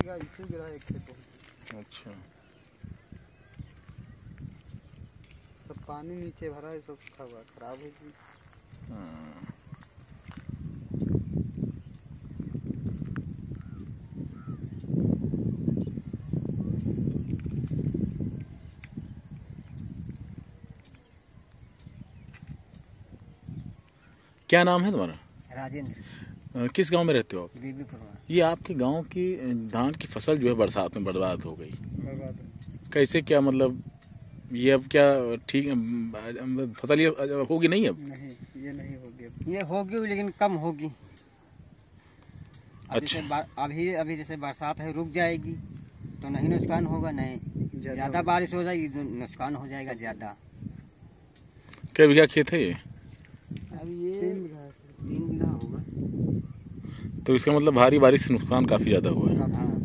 बीघा इसे गिरा एक खेत। अच्छा, सब पानी नीचे भरा है, सब सूखा हुआ, खराब हो गई। क्या नाम है तुम्हारा? राजेंद्र। किस गांव में रहते हो आप? बीबीपुर में। ये आपके गांव की धान की फसल जो है बरसात में बर्बाद हो गई, बर्बाद कैसे क्या मतलब? ये अब क्या ठीक फसल ये होगी नहीं अब? नहीं, ये नहीं होगी। ये होगी लेकिन कम होगी। अच्छा, अभी जैसे बरसात है, रुक जाएगी तो नहीं नुकसान होगा, नहीं ज्यादा बारिश हो जाएगी तो नुकसान हो जाएगा ज्यादा। क्या बीघा खेत है ये? अब ये 3 बीघा होगा। तो इसका मतलब भारी बारिश से नुकसान काफी ज्यादा हुआ है। हाँ।